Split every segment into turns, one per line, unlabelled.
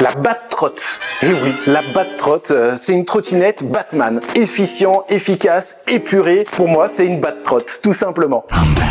La Bat-Trot. Eh oui, la Bat-Trot, c'est une trottinette Batman. Efficient, efficace, épuré. Pour moi, c'est une Bat-Trot, tout simplement.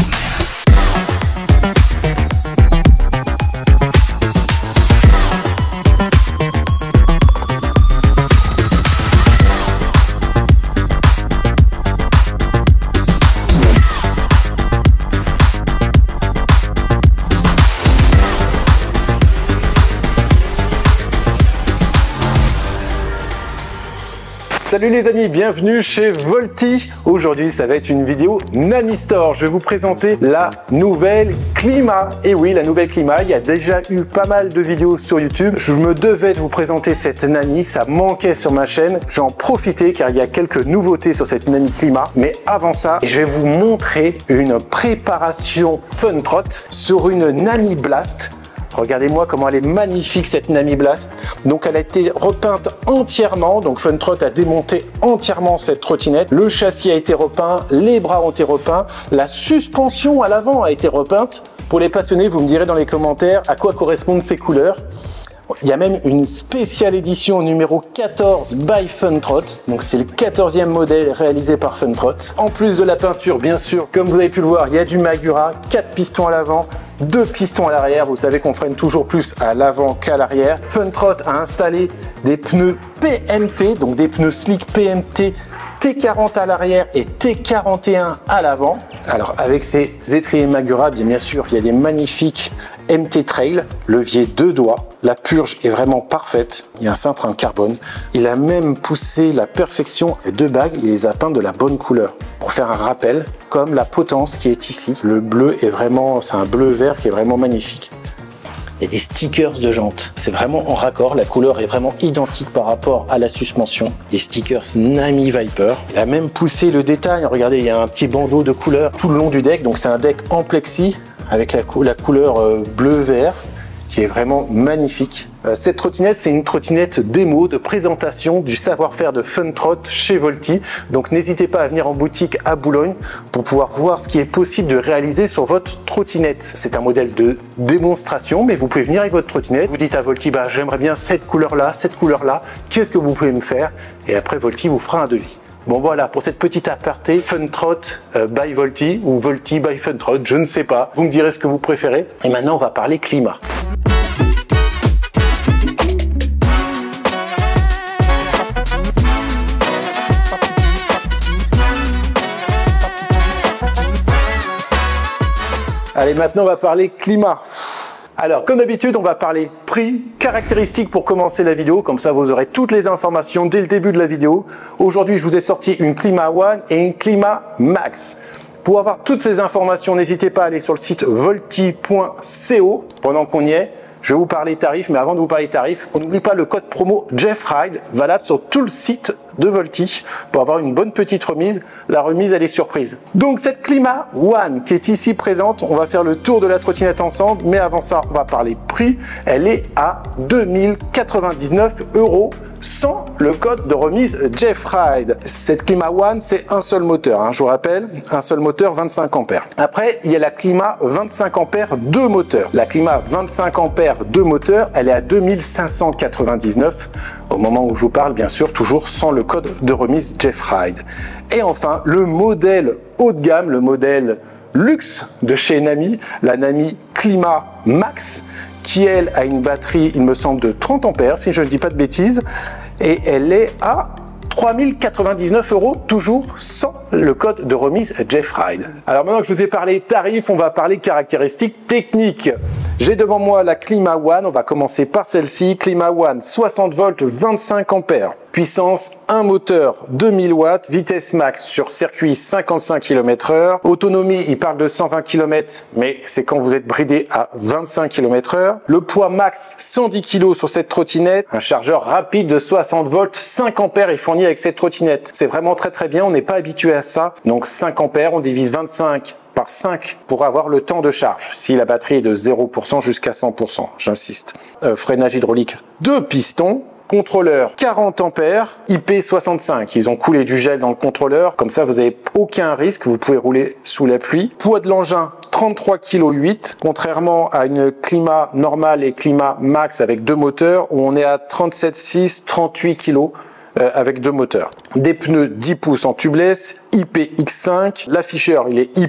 Salut les amis, bienvenue chez Volti. Aujourd'hui, ça va être une vidéo Nami Store. Je vais vous présenter la nouvelle Clima. Et oui, la nouvelle Clima, il y a déjà eu pas mal de vidéos sur YouTube. Je me devais de vous présenter cette Nami, ça manquait sur ma chaîne. Je vais en profiter car il y a quelques nouveautés sur cette Nami Clima. Mais avant ça, je vais vous montrer une préparation Fun Trot sur une Nami Blast. Regardez-moi comment elle est magnifique cette Nami Blast. Donc elle a été repeinte entièrement. Donc Fun Trot a démonté entièrement cette trottinette. Le châssis a été repeint, les bras ont été repeints, la suspension à l'avant a été repeinte. Pour les passionnés, vous me direz dans les commentaires à quoi correspondent ces couleurs. Il y a même une spéciale édition numéro 14 by Fun Trot. Donc c'est le 14e modèle réalisé par Fun Trot. En plus de la peinture, bien sûr, comme vous avez pu le voir, il y a du Magura, 4 pistons à l'avant, 2 pistons à l'arrière. Vous savez qu'on freine toujours plus à l'avant qu'à l'arrière. Fun Trot a installé des pneus PMT, donc des pneus slick PMT T40 à l'arrière et T41 à l'avant. Alors avec ces étriers Magura, bien sûr, il y a des magnifiques MT Trail, levier 2 doigts. La purge est vraiment parfaite. Il y a un cintre en carbone. Il a même poussé la perfection des 2 bagues. Il les a peints de la bonne couleur. Pour faire un rappel, comme la potence qui est ici. Le bleu est vraiment, c'est un bleu-vert qui est vraiment magnifique. Il y a des stickers de jantes. C'est vraiment en raccord. La couleur est vraiment identique par rapport à la suspension. Des stickers Nami Viper. Il a même poussé le détail. Regardez, il y a un petit bandeau de couleur tout le long du deck. Donc c'est un deck en plexi avec la couleur bleu-vert qui est vraiment magnifique. Cette trottinette, c'est une trottinette démo de présentation du savoir-faire de Fun Trot chez Volti. Donc n'hésitez pas à venir en boutique à Boulogne pour pouvoir voir ce qui est possible de réaliser sur votre trottinette. C'est un modèle de démonstration, mais vous pouvez venir avec votre trottinette. Vous dites à Volti, bah, j'aimerais bien cette couleur-là, qu'est-ce que vous pouvez me faire? Et après, Volti vous fera un devis. Bon voilà, pour cette petite aparté, Fun Trot by Volti ou Volti by Fun Trot, je ne sais pas. Vous me direz ce que vous préférez. Et maintenant, on va parler climat. Allez, maintenant on va parler climat. Alors, comme d'habitude, on va parler prix, caractéristiques pour commencer la vidéo. Comme ça, vous aurez toutes les informations dès le début de la vidéo. Aujourd'hui, je vous ai sorti une Clima One et une Clima Max. Pour avoir toutes ces informations, n'hésitez pas à aller sur le site volti.co. Pendant qu'on y est, je vais vous parler tarifs, mais avant de vous parler tarifs, on n'oublie pas le code promo JeffRide, valable sur tout le site de Volti pour avoir une bonne petite remise. La remise, elle est surprise. Donc cette Clima One qui est ici présente, on va faire le tour de la trottinette ensemble, mais avant ça, on va parler prix. Elle est à 2099 € sans le code de remise JeffRide. Cette Clima One, c'est un seul moteur, hein, je vous rappelle, un seul moteur 25 ampères. Après, il y a la Clima 25 ampères 2 moteurs. La Clima 25 ampères 2 moteurs, elle est à 2599 au moment où je vous parle, bien sûr, toujours sans le code de remise JeffRide. Et enfin, le modèle haut de gamme, le modèle luxe de chez Nami, la Nami Clima Max, qui elle a une batterie, il me semble, de 30 ampères, si je ne dis pas de bêtises, et elle est à 3099 €, toujours sans le code de remise JeffRide. Alors maintenant que je vous ai parlé tarifs, on va parler caractéristiques techniques. J'ai devant moi la Clima One, on va commencer par celle-ci. Clima One, 60 volts, 25 ampères. Puissance, un moteur 2000 watts, vitesse max sur circuit 55 km/h. Autonomie, il parle de 120 km, mais c'est quand vous êtes bridé à 25 km/h. Le poids max, 110 kg sur cette trottinette. Un chargeur rapide de 60 volts, 5 ampères est fourni avec cette trottinette. C'est vraiment très bien, on n'est pas habitué à ça. Donc 5 ampères, on divise 25 par 5 pour avoir le temps de charge, si la batterie est de 0% jusqu'à 100%, j'insiste. Freinage hydraulique 2 pistons, contrôleur 40 ampères, IP65. Ils ont coulé du gel dans le contrôleur, comme ça vous n'avez aucun risque, vous pouvez rouler sous la pluie. Poids de l'engin 33,8 kg, contrairement à une Clima normale et Clima Max avec deux moteurs où on est à 37,6, 38 kg avec deux moteurs. Des pneus 10 pouces en tubeless, IPX5, l'afficheur il est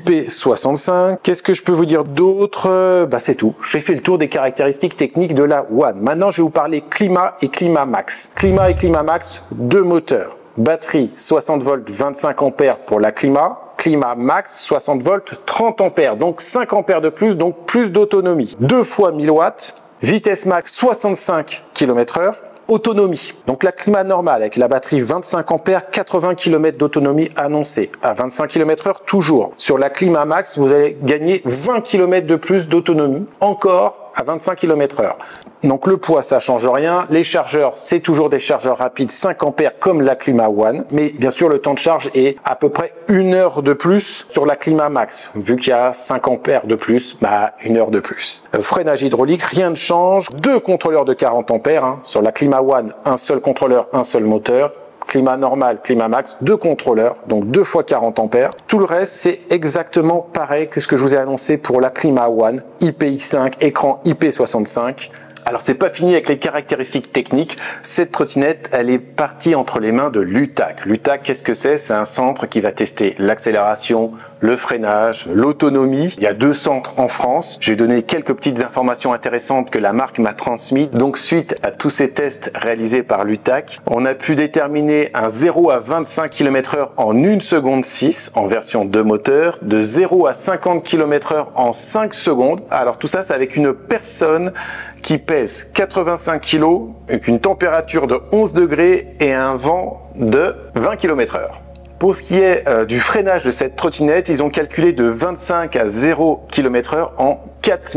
IP65. Qu'est-ce que je peux vous dire d'autre? C'est tout. J'ai fait le tour des caractéristiques techniques de la One. Maintenant je vais vous parler Clima et Clima Max. Clima et Clima Max, deux moteurs. Batterie 60 volts 25 ampères pour la Clima. Clima Max 60 volts 30 ampères, donc 5 ampères de plus, donc plus d'autonomie. 2 fois 1000 watts, vitesse max 65 km/h. Autonomie, donc la Clima normale avec la batterie 25 ampères, 80 km d'autonomie annoncée, à 25 km/h toujours. Sur la Clima Max, vous allez gagner 20 km de plus d'autonomie, encore à 25 km/h. Donc le poids, ça change rien. Les chargeurs, c'est toujours des chargeurs rapides 5 ampères comme la Clima One. Mais bien sûr, le temps de charge est à peu près 1 heure de plus sur la Clima Max. Vu qu'il y a 5 ampères de plus, 1 heure de plus. Freinage hydraulique, rien ne change. 2 contrôleurs de 40 ampères. Sur la Clima One, un seul contrôleur, un seul moteur. Climat normal, Climat Max, 2 contrôleurs, donc 2 fois 40 ampères. Tout le reste, c'est exactement pareil que ce que je vous ai annoncé pour la Clima One, IPX5, écran IP65. Alors c'est pas fini avec les caractéristiques techniques. Cette trottinette, elle est partie entre les mains de l'UTAC. L'UTAC, qu'est-ce que c'est? C'est un centre qui va tester l'accélération, le freinage, l'autonomie. Il y a 2 centres en France. J'ai donné quelques petites informations intéressantes que la marque m'a transmises. Donc suite à tous ces tests réalisés par l'UTAC, on a pu déterminer un 0 à 25 km/h en 1 seconde 6 en version 2 moteurs, de 0 à 50 km/h en 5 secondes. Alors tout ça, c'est avec une personne qui pèse 85 kg, avec une température de 11 degrés et un vent de 20 km/h. Pour ce qui est du freinage de cette trottinette, ils ont calculé de 25 à 0 km/h en 4,8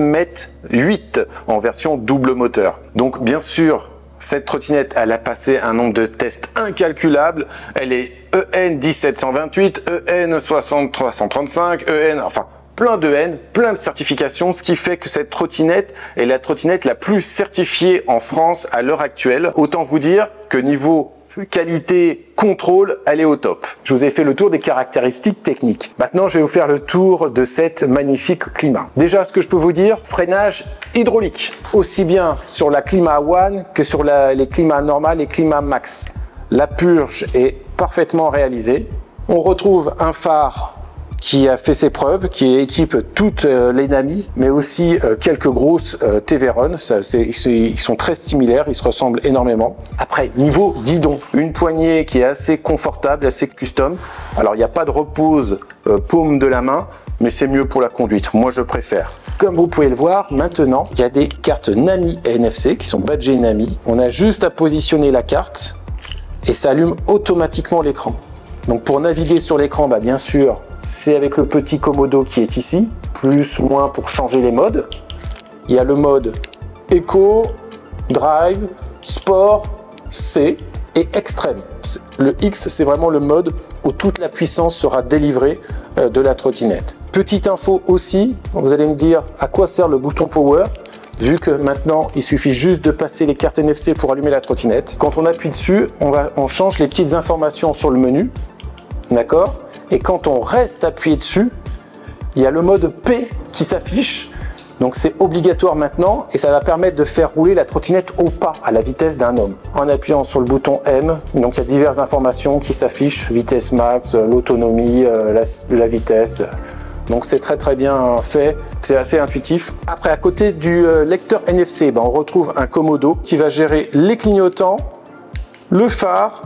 m en version double moteur. Donc bien sûr, cette trottinette, elle a passé un nombre de tests incalculable. Elle est EN 17128, EN 60335, EN... enfin... plein de N, plein de certifications, ce qui fait que cette trottinette est la trottinette la plus certifiée en France à l'heure actuelle. Autant vous dire que niveau qualité, contrôle, elle est au top. Je vous ai fait le tour des caractéristiques techniques. Maintenant, je vais vous faire le tour de cette magnifique Clima. Déjà, ce que je peux vous dire, freinage hydraulique. Aussi bien sur la Clima One que sur les Clima normales et Clima Max. La purge est parfaitement réalisée. On retrouve un phare qui a fait ses preuves, qui équipe toutes les Nami, mais aussi quelques grosses Teveron. Ils sont très similaires, ils se ressemblent énormément. Après, niveau guidon, une poignée qui est assez confortable, assez custom. Alors, il n'y a pas de repose paume de la main, mais c'est mieux pour la conduite. Moi, je préfère. Comme vous pouvez le voir, maintenant, il y a des cartes Nami et NFC qui sont badgées Nami. On a juste à positionner la carte et ça allume automatiquement l'écran. Donc, pour naviguer sur l'écran, bien sûr, c'est avec le petit Komodo qui est ici, plus, moins pour changer les modes. Il y a le mode Eco, Drive, Sport, C et Extrême. Le X, c'est vraiment le mode où toute la puissance sera délivrée de la trottinette. Petite info aussi, vous allez me dire à quoi sert le bouton Power, vu que maintenant il suffit juste de passer les cartes NFC pour allumer la trottinette. Quand on appuie dessus, on change les petites informations sur le menu, d'accord ? Et quand on reste appuyé dessus, il y a le mode P qui s'affiche. Donc c'est obligatoire maintenant et ça va permettre de faire rouler la trottinette au pas à la vitesse d'un homme. En appuyant sur le bouton M, donc il y a diverses informations qui s'affichent, vitesse max, l'autonomie, la vitesse. Donc c'est très bien fait, c'est assez intuitif. Après, à côté du lecteur NFC, on retrouve un Komodo qui va gérer les clignotants, le phare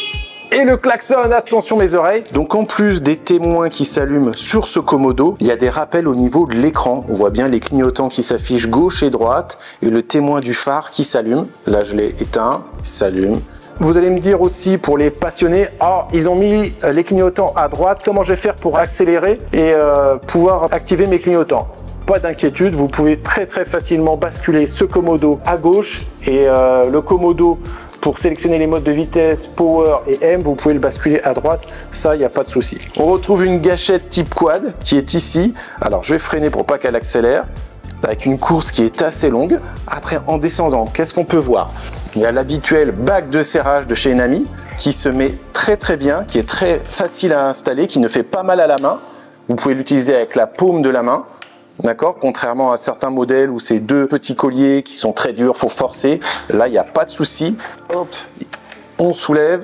et le klaxon. Attention mes oreilles. Donc en plus des témoins qui s'allument sur ce Komodo, il y a des rappels au niveau de l'écran. On voit bien les clignotants qui s'affichent gauche et droite et le témoin du phare qui s'allume. Là je l'ai éteint, il s'allume. Vous allez me dire aussi pour les passionnés, ils ont mis les clignotants à droite, comment je vais faire pour accélérer et pouvoir activer mes clignotants? Pas d'inquiétude, vous pouvez très facilement basculer ce Komodo à gauche et le Komodo pour sélectionner les modes de vitesse, Power et M, vous pouvez le basculer à droite, ça, il n'y a pas de souci. On retrouve une gâchette type quad qui est ici. Alors, je vais freiner pour pas qu'elle accélère, avec une course qui est assez longue. Après, en descendant, qu'est-ce qu'on peut voir? Il y a l'habituel bac de serrage de chez Nami qui se met très bien, qui est très facile à installer, qui ne fait pas mal à la main. Vous pouvez l'utiliser avec la paume de la main. D'accord, contrairement à certains modèles où c'est deux petits colliers qui sont très durs, faut forcer. Là, il n'y a pas de souci. Hop, on soulève,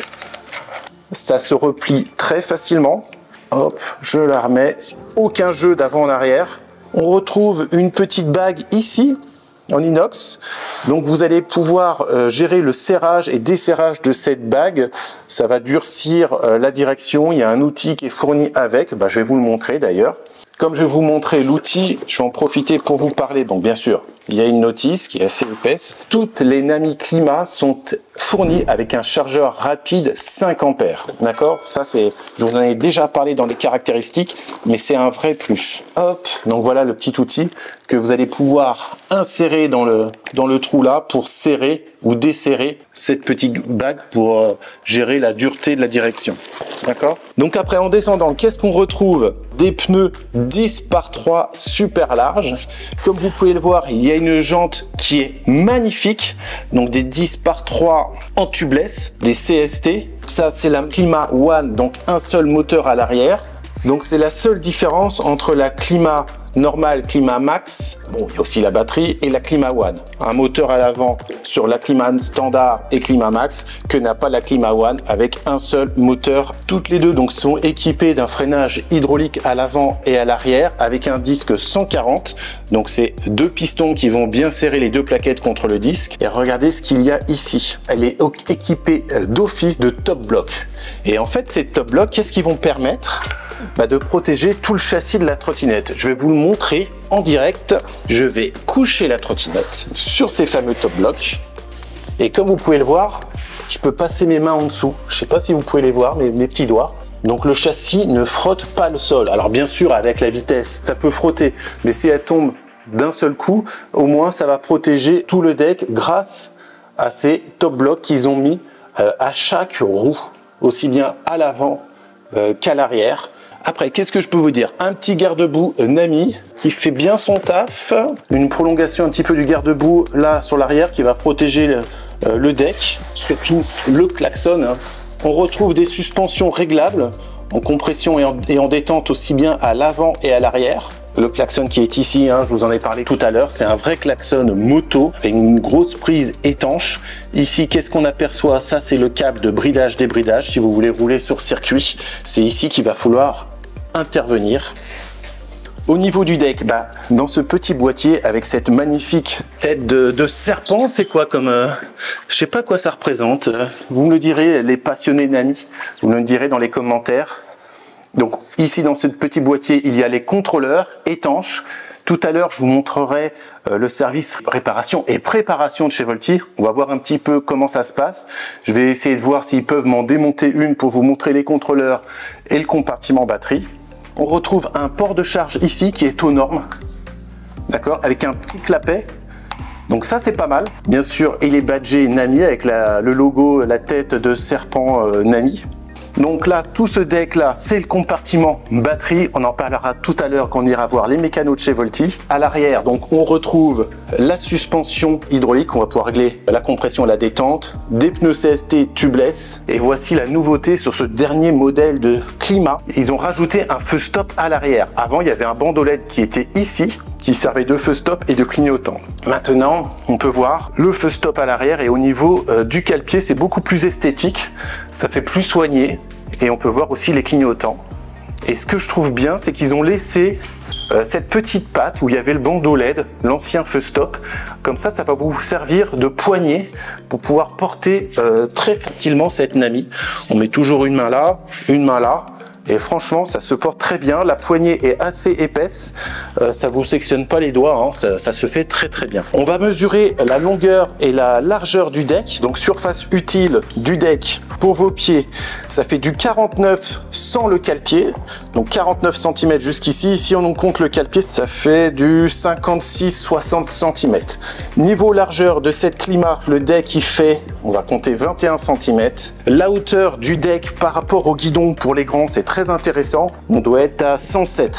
ça se replie très facilement. Hop, je la remets. Aucun jeu d'avant en arrière. On retrouve une petite bague ici en inox. Donc vous allez pouvoir gérer le serrage et desserrage de cette bague. Ça va durcir la direction. Il y a un outil qui est fourni avec. Je vais vous le montrer d'ailleurs. Comme je vais vous montrer l'outil, je vais en profiter pour vous parler. Donc bien sûr, il y a une notice qui est assez épaisse. Toutes les Nami Clima sont fournies avec un chargeur rapide 5 ampères. D'accord? Ça, je vous en ai déjà parlé dans les caractéristiques, mais c'est un vrai plus. Hop, donc voilà le petit outil que vous allez pouvoir insérer dans le trou là pour serrer ou desserrer cette petite bague pour gérer la dureté de la direction. D'accord? Donc après, en descendant, qu'est-ce qu'on retrouve? Des pneus 10 par 3 super larges. Comme vous pouvez le voir, il y a une jante qui est magnifique. Donc des 10 par 3 en tubeless, des CST. Ça, c'est la Clima One, donc un seul moteur à l'arrière. Donc c'est la seule différence entre la Clima normale, Clima Max, bon, il y a aussi la batterie, et la Clima One. Un moteur à l'avant sur la Clima standard et Clima Max que n'a pas la Clima One avec un seul moteur. Toutes les deux donc sont équipées d'un freinage hydraulique à l'avant et à l'arrière avec un disque 140. Donc c'est deux pistons qui vont bien serrer les deux plaquettes contre le disque. Et regardez ce qu'il y a ici. Elle est équipée d'office de top block. Et en fait, ces top blocks, qu'est-ce qu'ils vont permettre? De protéger tout le châssis de la trottinette. Je vais vous le montrer en direct. Je vais coucher la trottinette sur ces fameux top blocks. Et comme vous pouvez le voir, je peux passer mes mains en dessous. Je ne sais pas si vous pouvez les voir, mes petits doigts. Donc le châssis ne frotte pas le sol. Alors bien sûr, avec la vitesse, ça peut frotter. Mais si elle tombe d'un seul coup, au moins ça va protéger tout le deck grâce à ces top blocks qu'ils ont mis à chaque roue. Aussi bien à l'avant qu'à l'arrière. Après, qu'est-ce que je peux vous dire? Un petit garde-boue Nami qui fait bien son taf. Une prolongation un petit peu du garde-boue là sur l'arrière qui va protéger le deck, surtout le klaxon. On retrouve des suspensions réglables en compression et en détente aussi bien à l'avant et à l'arrière. Le klaxon qui est ici, je vous en ai parlé tout à l'heure, c'est un vrai klaxon moto avec une grosse prise étanche. Ici, qu'est-ce qu'on aperçoit? Ça, c'est le câble de bridage-débridage. Si vous voulez rouler sur circuit, c'est ici qu'il va falloir intervenir. Au niveau du deck, dans ce petit boîtier avec cette magnifique tête de serpent, c'est quoi comme... je sais pas quoi ça représente. Vous me le direz, les passionnés Nami, vous me le direz dans les commentaires. Donc ici dans ce petit boîtier, il y a les contrôleurs étanches. Tout à l'heure, je vous montrerai le service réparation et préparation de chez Volti. On va voir un petit peu comment ça se passe. Je vais essayer de voir s'ils peuvent m'en démonter une pour vous montrer les contrôleurs et le compartiment batterie. On retrouve un port de charge ici qui est aux normes, d'accord, avec un petit clapet. Donc ça, c'est pas mal. Bien sûr, il est badgé Nami avec le logo, la tête de serpent Nami. Donc là, tout ce deck là, c'est le compartiment batterie. On en parlera tout à l'heure quand on ira voir les mécanos de chez Volti. À l'arrière, donc on retrouve la suspension hydraulique. On va pouvoir régler la compression et la détente. Des pneus CST tubeless. Et voici la nouveauté sur ce dernier modèle de Clima. Ils ont rajouté un feu stop à l'arrière. Avant, il y avait un bandeau LED qui était ici, qui servait de feu stop et de clignotant. Maintenant, on peut voir le feu stop à l'arrière et au niveau du cale-pied, c'est beaucoup plus esthétique. Ça fait plus soigné et on peut voir aussi les clignotants. Et ce que je trouve bien, c'est qu'ils ont laissé cette petite patte où il y avait le bandeau LED, l'ancien feu stop. Comme ça, ça va vous servir de poignée pour pouvoir porter très facilement cette Nami. On met toujours une main là, une main là. Et franchement, ça se porte très bien. La poignée est assez épaisse. Ça vous sectionne pas les doigts. Ça se fait très très bien. On va mesurer la longueur et la largeur du deck. Donc surface utile du deck pour vos pieds. Ça fait du 49 sans le cale-pied. Donc 49 cm jusqu'ici. Si on compte le cale-pied, ça fait du 56-60 cm. Niveau largeur de cette Clima, le deck il fait, on va compter 21 cm. La hauteur du deck par rapport au guidon pour les grands, c'est très intéressant. On doit être à 107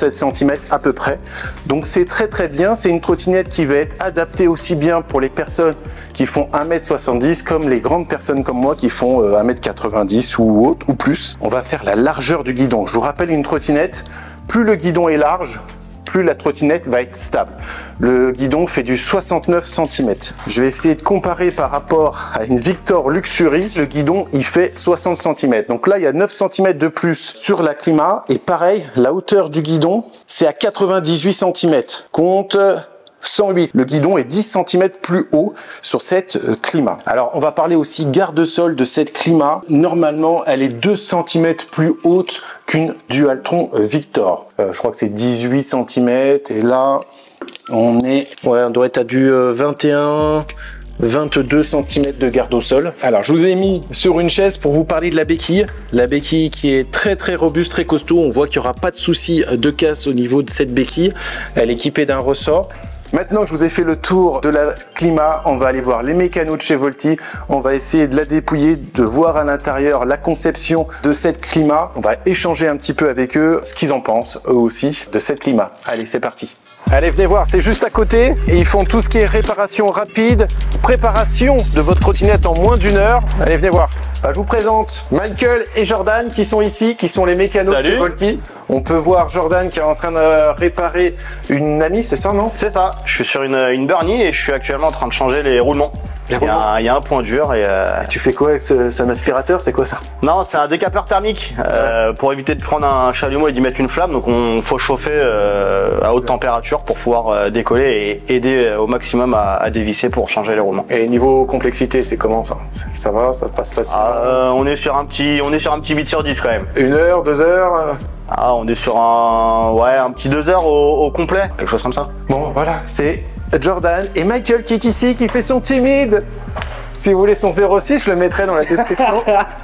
cm à peu près. Donc c'est très très bien. C'est une trottinette qui va être adaptée aussi bien pour les personnes qui font 1,70 m comme les grandes personnes comme moi qui font 1,90 m ou autre ou plus. On va faire la largeur du guidon. Je vous rappelle, une trottinette, plus le guidon est large, plus la trottinette va être stable. Le guidon fait du 69 cm. Je vais essayer de comparer par rapport à une Victor Luxury. Le guidon, il fait 60 cm. Donc là, il y a 9 cm de plus sur la Clima. Et pareil, la hauteur du guidon, c'est à 98 cm. Compte 108. Le guidon est 10 cm plus haut sur cette Clima. Alors, on va parler aussi garde-sol de cette Clima. Normalement, elle est 2 cm plus haute qu'une Dualtron Victor. Je crois que c'est 18 cm. Et là, on doit être à du 21... 22 cm de garde au sol. Alors, je vous ai mis sur une chaise pour vous parler de la béquille. La béquille qui est très robuste, très costaud. On voit qu'il n'y aura pas de souci de casse au niveau de cette béquille. Elle est équipée d'un ressort. Maintenant que je vous ai fait le tour de la Clima, on va aller voir les mécanos de chez Volti. On va essayer de la dépouiller, de voir à l'intérieur la conception de cette Clima. On va échanger un petit peu avec eux ce qu'ils en pensent, eux aussi, de cette Clima. Allez, c'est parti. Allez, venez voir, c'est juste à côté et ils font tout ce qui est réparation rapide, préparation de votre trottinette en moins d'1 heure. Allez, venez voir. Je vous présente Michael et Jordan qui sont ici, qui sont les mécanos de chez Volti. On peut voir Jordan qui est en train de réparer une Nami, c'est ça, non?
C'est ça, je suis sur une Burnie et je suis actuellement en train de changer les roulements. Il y a un point dur et...
Tu fais quoi avec c'est un aspirateur, c'est quoi ça?
Non, c'est un décapeur thermique pour éviter de prendre un chalumeau et d'y mettre une flamme. Donc il faut chauffer à haute température pour pouvoir décoller et aider au maximum à dévisser pour changer les roulements.
Et niveau complexité, c'est comment ça? Ça va, ça passe facilement?
On est sur un petit 8 sur 10 quand même.
1 heure, 2 heures?
On est sur un petit 2 heures au complet, quelque chose comme ça.
Bon, voilà, c'est Jordan et Michael qui est ici, qui fait son timide. Si vous voulez son 06, je le mettrai dans la description.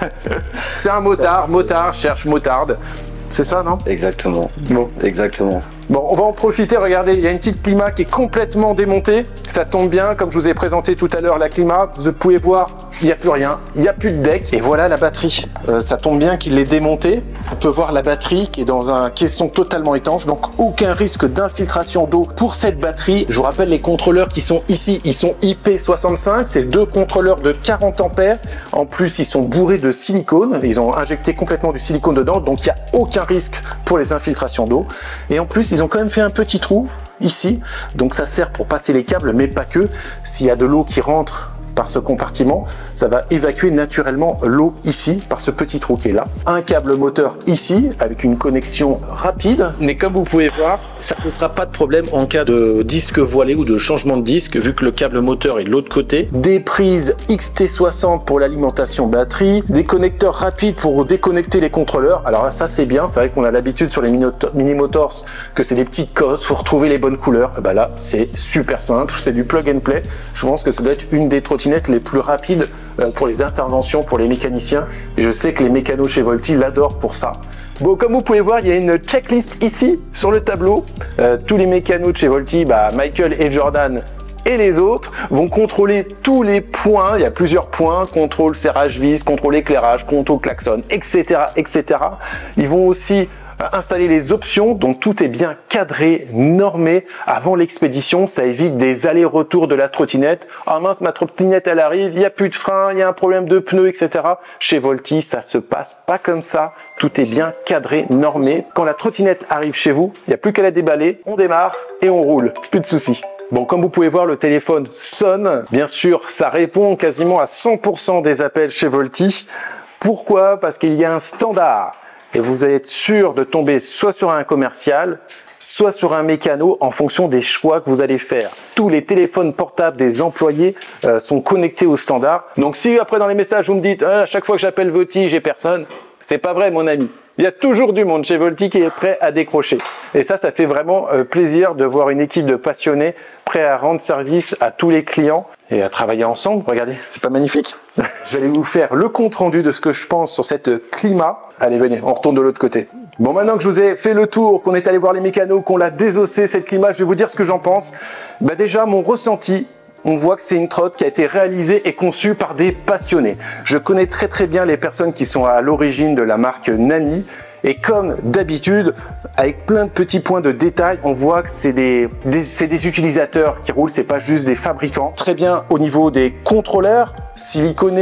C'est un motard cherche motarde. C'est ça, non?
Exactement.
Bon.
Exactement.
Bon, on va en profiter, regardez, il y a une petite Clima qui est complètement démontée. Ça tombe bien, comme je vous ai présenté tout à l'heure la Clima, vous pouvez voir, il n'y a plus rien, il n'y a plus de deck. Et voilà la batterie. Ça tombe bien qu'il l'ait démontée. On peut voir la batterie qui est dans un caisson totalement étanche, donc aucun risque d'infiltration d'eau pour cette batterie. Je vous rappelle les contrôleurs qui sont ici, ils sont IP65, c'est 2 contrôleurs de 40 ampères. En plus, ils sont bourrés de silicone, ils ont injecté complètement du silicone dedans, donc il n'y a aucun risque pour les infiltrations d'eau. Et en plus, ils ont quand même fait un petit trou ici, donc ça sert pour passer les câbles, mais pas que. S'il y a de l'eau qui rentre par ce compartiment, ça va évacuer naturellement l'eau ici par ce petit trou qui est là. Un câble moteur ici avec une connexion rapide, mais comme vous pouvez voir, ça ne posera pas de problème en cas de disque voilé ou de changement de disque vu que le câble moteur est de l'autre côté. Des prises XT60 pour l'alimentation batterie, des connecteurs rapides pour déconnecter les contrôleurs. Alors ça c'est bien, c'est vrai qu'on a l'habitude sur les Mini Motors que c'est des petites cosses, faut retrouver les bonnes couleurs. Et ben là c'est super simple, c'est du plug and play. Je pense que ça doit être une des trottinettes les plus rapides pour les interventions, pour les mécaniciens. Et je sais que les mécanos chez Volti l'adorent pour ça. Bon, comme vous pouvez voir, il y a une checklist ici sur le tableau. Tous les mécanos de chez Volti, Michael et Jordan et les autres vont contrôler tous les points. Il y a plusieurs points, contrôle serrage vis, contrôle éclairage, contrôle klaxon, etc., etc. Ils vont aussi installer les options, donc tout est bien cadré, normé avant l'expédition. Ça évite des allers-retours de la trottinette. Ah mince, ma trottinette elle arrive, il n'y a plus de frein, il y a un problème de pneus, etc. Chez Volti, ça se passe pas comme ça. Tout est bien cadré, normé. Quand la trottinette arrive chez vous, il n'y a plus qu'à la déballer, on démarre et on roule. Plus de soucis. Bon, comme vous pouvez voir, le téléphone sonne. Bien sûr, ça répond quasiment à 100% des appels chez Volti. Pourquoi? Parce qu'il y a un standard. Et vous allez être sûr de tomber soit sur un commercial, soit sur un mécano en fonction des choix que vous allez faire. Tous les téléphones portables des employés sont connectés au standard. Donc si après dans les messages vous me dites à chaque fois que j'appelle Volti, j'ai personne, c'est pas vrai mon ami. Il y a toujours du monde chez Volti qui est prêt à décrocher. Et ça fait vraiment plaisir de voir une équipe de passionnés prêts à rendre service à tous les clients et à travailler ensemble. Regardez, c'est pas magnifique? Je vais aller vous faire le compte rendu de ce que je pense sur cette Clima. Allez, venez, on retourne de l'autre côté. Bon, maintenant que je vous ai fait le tour, qu'on est allé voir les mécanos, qu'on l'a désossé cette Clima, je vais vous dire ce que j'en pense. Déjà, mon ressenti, on voit que c'est une trotte qui a été réalisée et conçue par des passionnés. Je connais très bien les personnes qui sont à l'origine de la marque Nami. Et comme d'habitude, avec plein de petits points de détail, on voit que c'est des utilisateurs qui roulent, c'est pas juste des fabricants. Très bien au niveau des contrôleurs, siliconés,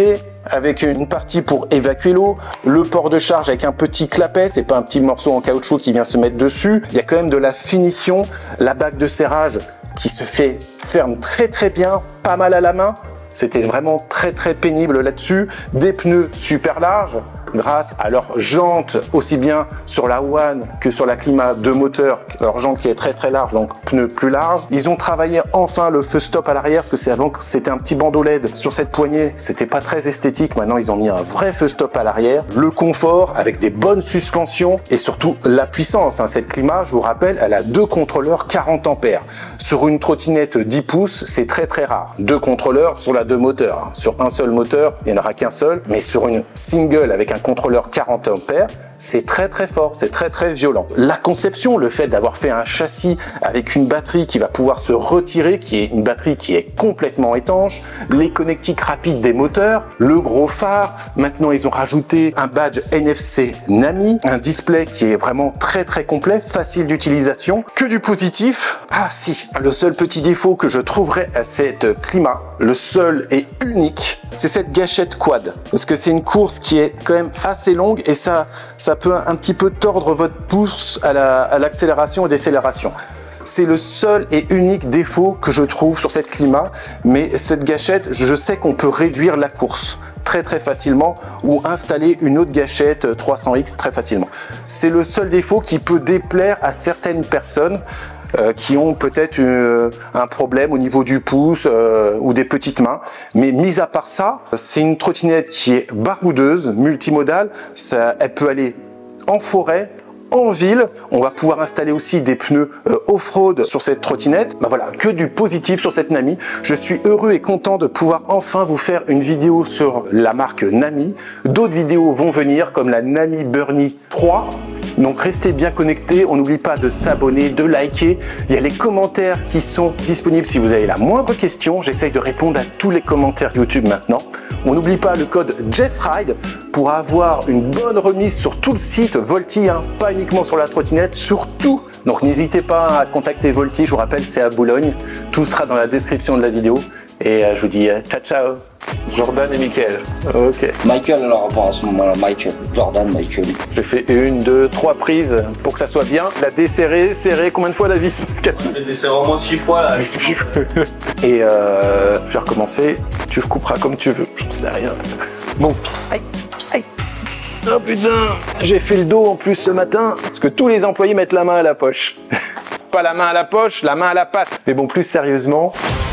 avec une partie pour évacuer l'eau, le port de charge avec un petit clapet, c'est pas un petit morceau en caoutchouc qui vient se mettre dessus. Il y a quand même de la finition, la bague de serrage qui se ferme très bien, pas mal à la main. C'était vraiment très pénible là-dessus. Des pneus super larges grâce à leur jante, aussi bien sur la One que sur la Clima 2 moteurs, leur jante qui est très large, donc pneus plus larges. Ils ont travaillé enfin le feu stop à l'arrière, parce que c'est avant que c'était un petit bandeau LED sur cette poignée, c'était pas très esthétique. Maintenant ils ont mis un vrai feu stop à l'arrière. Le confort avec des bonnes suspensions et surtout la puissance. Cette Clima, je vous rappelle, elle a 2 contrôleurs 40 ampères. Sur une trottinette 10 pouces, c'est très rare. 2 contrôleurs sur la 2 moteurs. Sur un seul moteur, il n'y en aura qu'un seul, mais sur une single avec un contrôleur 40 ampères, c'est très fort, c'est très violent. La conception, le fait d'avoir fait un châssis avec une batterie qui va pouvoir se retirer, qui est une batterie qui est complètement étanche, les connectiques rapides des moteurs, le gros phare, maintenant ils ont rajouté un badge NFC NAMI, un display qui est vraiment très complet, facile d'utilisation. Que du positif. Ah si, le seul petit défaut que je trouverais à cette Clima, le seul et unique, c'est cette gâchette quad. Parce que c'est une course qui est quand même assez longue et ça peut un petit peu tordre votre pouce à l'accélération et décélération. C'est le seul et unique défaut que je trouve sur cette Clima, mais cette gâchette, je sais qu'on peut réduire la course très facilement ou installer une autre gâchette 300X très facilement. C'est le seul défaut qui peut déplaire à certaines personnes qui ont peut-être un problème au niveau du pouce ou des petites mains. Mais mis à part ça, c'est une trottinette qui est baroudeuse, multimodale. Elle peut aller en forêt, en ville. On va pouvoir installer aussi des pneus off-road sur cette trottinette. Voilà, que du positif sur cette Nami. Je suis heureux et content de pouvoir enfin vous faire une vidéo sur la marque Nami. D'autres vidéos vont venir comme la Nami Burnie 3. Donc restez bien connectés, on n'oublie pas de s'abonner, de liker. Il y a les commentaires qui sont disponibles si vous avez la moindre question. J'essaye de répondre à tous les commentaires YouTube maintenant. On n'oublie pas le code JeffRide pour avoir une bonne remise sur tout le site Volty, pas uniquement sur la trottinette, sur tout. Donc n'hésitez pas à contacter Volty, je vous rappelle c'est à Boulogne. Tout sera dans la description de la vidéo. Et je vous dis ciao. Jordan et Michael. Ok.
Michael alors à ce moment-là, Michael. Jordan, Michael.
Je fais 1, 2, 3 prises pour que ça soit bien. La desserrer, serrer, combien de fois la vis? 4.
Je l'ai desserré au moins 6 fois là.
Et je vais recommencer. Tu couperas comme tu veux. J'en sais rien. Bon. Aïe. Oh putain. J'ai fait le dos en plus ce matin. Parce que tous les employés mettent la main à la poche. Pas la main à la poche, la main à la patte. Mais bon, plus sérieusement.